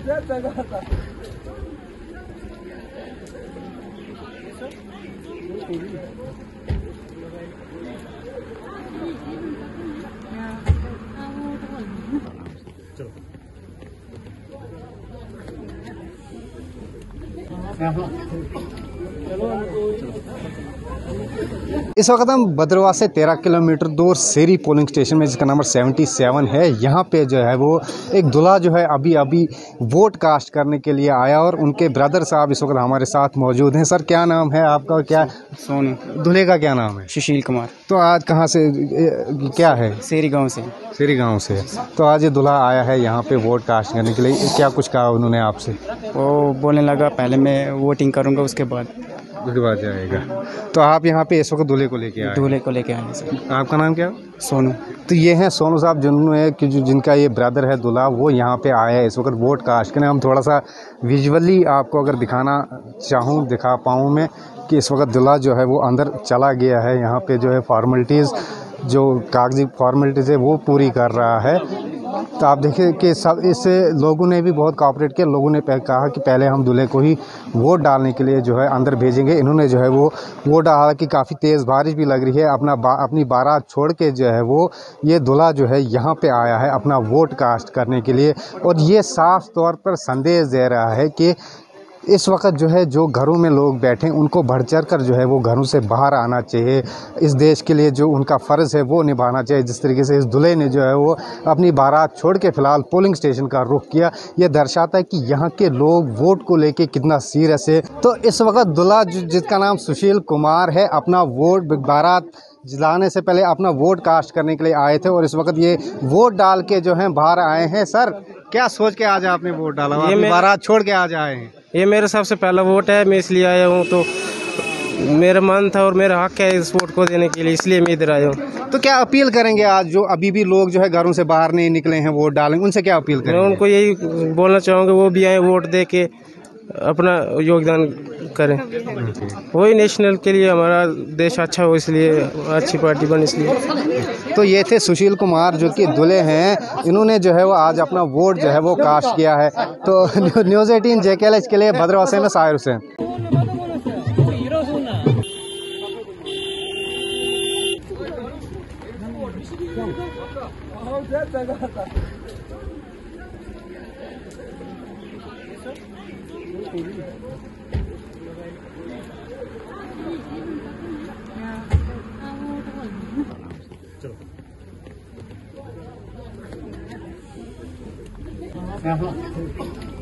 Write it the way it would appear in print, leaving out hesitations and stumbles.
इस वक्त हम भद्रवाह से 13 किलोमीटर दूर सेरी पोलिंग स्टेशन में, जिसका नंबर 77 है, यहाँ पे जो है वो एक दूल्हा जो है अभी अभी वोट कास्ट करने के लिए आया और उनके ब्रदर साहब इस वक्त हमारे साथ मौजूद हैं। सर, क्या नाम है आपका? क्या सोनू। दूल्हे का क्या नाम है? सुशील कुमार। तो आज कहाँ से, क्या है? सेरी गांव से। सेरी गांव से। तो आज ये दूल्हा आया है यहाँ पे वोट कास्ट करने के लिए, क्या कुछ कहा उन्होंने आपसे? वो बोलने लगा पहले मैं वोटिंग करूँगा, उसके बाद जाएगा। तो आप यहाँ पे इस वक्त दूल्हे को लेके आए? दूल्हे को लेके आए सर। आपका नाम क्या? सोनू। तो ये हैं सोनू साहब, जिनका ये ब्रदर है दूल्हा, वो यहाँ पे आया है इस वक्त वोट कास्ट करने। हम थोड़ा सा विजुअली आपको अगर दिखाना चाहूँ, दिखा पाऊँ मैं कि इस वक्त दूल्हा जो है वो अंदर चला गया है। यहाँ पे जो है फॉर्मेलिटीज़, जो कागजी फॉर्मेलिटीज़ है वो पूरी कर रहा है। तो आप देखिए कि सब इससे लोगों ने भी बहुत कोऑपरेट किया। लोगों ने कहा कि पहले हम दूल्हे को ही वोट डालने के लिए जो है अंदर भेजेंगे। इन्होंने जो है वो वोट डाला कि काफ़ी तेज़ बारिश भी लग रही है। अपनी बारात छोड़ के जो है वो ये दूल्हा जो है यहाँ पे आया है अपना वोट कास्ट करने के लिए, और ये साफ तौर पर संदेश दे रहा है कि इस वक्त जो है जो घरों में लोग बैठे उनको बढ़ चढ़ कर जो है वो घरों से बाहर आना चाहिए। इस देश के लिए जो उनका फ़र्ज़ है वो निभाना चाहिए। जिस तरीके से इस दूल्हे ने जो है वो अपनी बारात छोड़ के फ़िलहाल पोलिंग स्टेशन का रुख किया, ये दर्शाता है कि यहाँ के लोग वोट को लेके कितना सीरियस है। तो इस वक्त दूल्हा जिसका नाम सुशील कुमार है, अपना वोट बारात जलाने से पहले अपना वोट कास्ट करने के लिए आए थे और इस वक्त ये वोट डाल के जो है बाहर आए हैं। सर, क्या सोच के आज आपने वोट डाला? ये बारात छोड़ के आज आए हैं? ये मेरा सबसे पहला वोट है, मैं इसलिए आया हूँ। तो मेरा मन था और मेरा हक है इस वोट को देने के लिए, इसलिए मैं इधर आया हूँ। तो क्या अपील करेंगे आज जो अभी भी लोग जो है घरों से बाहर नहीं निकले हैं वोट डालेंगे, उनसे क्या अपील करेंगे? मैं उनको यही बोलना चाहूँगा वो भी आए वोट दे के अपना योगदान करें। वही नेशनल के लिए हमारा देश अच्छा हो, इसलिए अच्छी पार्टी बने इसलिए। तो ये थे सुशील कुमार जो कि दूल्हे हैं। इन्होंने जो है वो आज अपना वोट जो है वो कास्ट किया है। तो न्यूज़ 18 JKLH के लिए भद्रवाह से मैं साहिर हुसैन। चलो।